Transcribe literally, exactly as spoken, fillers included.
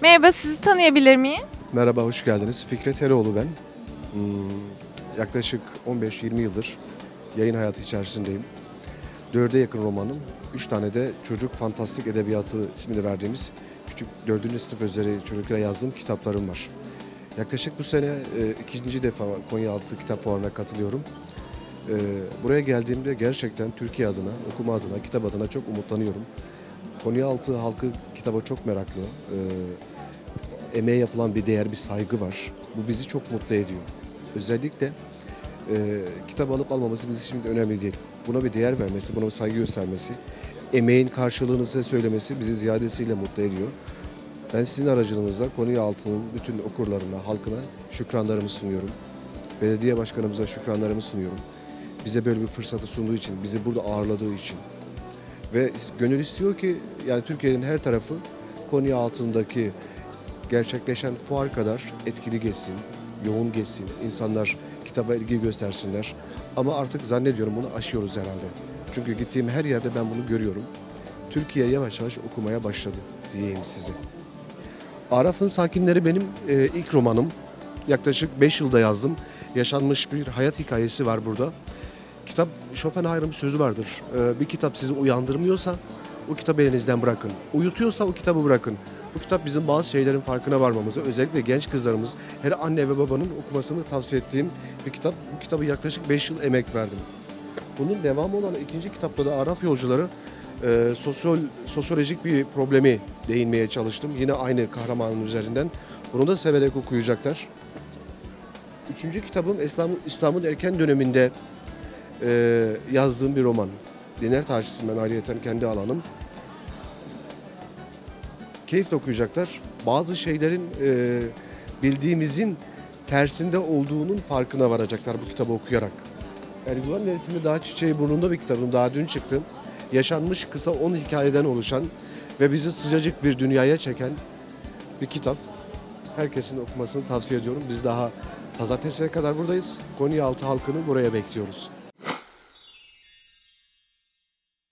Merhaba, sizi tanıyabilir miyiz? Merhaba, hoş geldiniz. Fikret Eroğlu ben. Hmm, yaklaşık on beş yirmi yıldır yayın hayatı içerisindeyim. Dörde yakın romanım, üç tane de çocuk fantastik edebiyatı ismini verdiğimiz küçük dördüncü sınıf üzeri çocuklara yazdığım kitaplarım var. Yaklaşık bu sene e, ikinci defa Konyaaltı Kitap Fuarı'na katılıyorum. E, buraya geldiğimde gerçekten Türkiye adına, okuma adına, kitap adına çok umutlanıyorum. Konyaaltı halkı kitaba çok meraklı. E, emeğe yapılan bir değer, bir saygı var. Bu bizi çok mutlu ediyor. Özellikle e, kitap alıp almaması bizim için önemli değil. Buna bir değer vermesi, buna bir saygı göstermesi, emeğin karşılığını size söylemesi bizi ziyadesiyle mutlu ediyor. Ben sizin aracılığınızla Konyaaltı'nın bütün okurlarına, halkına şükranlarımı sunuyorum. Belediye başkanımıza şükranlarımı sunuyorum. Bize böyle bir fırsatı sunduğu için, bizi burada ağırladığı için. Ve gönül istiyor ki yani Türkiye'nin her tarafı Konyaaltı'ndaki gerçekleşen fuar kadar etkili geçsin, yoğun geçsin, insanlar kitaba ilgi göstersinler. Ama artık zannediyorum bunu aşıyoruz herhalde. Çünkü gittiğim her yerde ben bunu görüyorum. Türkiye yavaş yavaş okumaya başladı diyeyim size. Araf'ın Sakinleri benim e, ilk romanım. Yaklaşık beş yılda yazdım. Yaşanmış bir hayat hikayesi var burada. Kitap, Schopenhauer'ın bir sözü vardır. E, bir kitap sizi uyandırmıyorsa o kitabı elinizden bırakın. Uyutuyorsa o kitabı bırakın. Bu kitap bizim bazı şeylerin farkına varmamızı, özellikle genç kızlarımız, her anne ve babanın okumasını tavsiye ettiğim bir kitap. Bu kitabı yaklaşık beş yıl emek verdim. Bunun devamı olan ikinci kitapta da Araf Yolcuları e, sosyal, sosyolojik bir problemi değinmeye çalıştım. Yine aynı kahramanın üzerinden. Bunu da severek okuyacaklar. Üçüncü kitabım İslam'ın İslam'ın erken döneminde e, yazdığım bir roman. Diner tarihçisinden ayrıyeten kendi alanım. Keyifle okuyacaklar. Bazı şeylerin e, bildiğimizin tersinde olduğunun farkına varacaklar bu kitabı okuyarak. Erguvan Mevsimi Daha Çiçeği Burnunda bir kitabım. Daha dün çıktı. Yaşanmış kısa on hikayeden oluşan ve bizi sıcacık bir dünyaya çeken bir kitap. Herkesin okumasını tavsiye ediyorum. Biz daha pazartesiye kadar buradayız. Konyaaltı halkını buraya bekliyoruz.